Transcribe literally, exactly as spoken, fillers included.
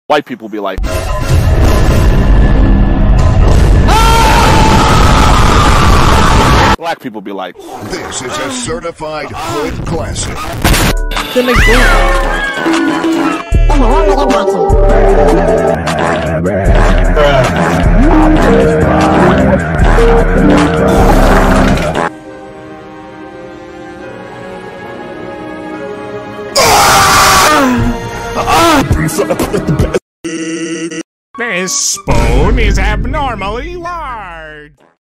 White people be like, black people be like, this is a certified hood classic. This spoon is abnormally large.